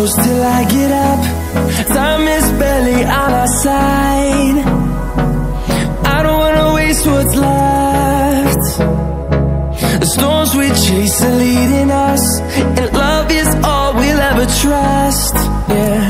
close till I get up. Time is barely on our side. I don't wanna waste what's left. The storms we chase are leading us, and love is all we'll ever trust. Yeah.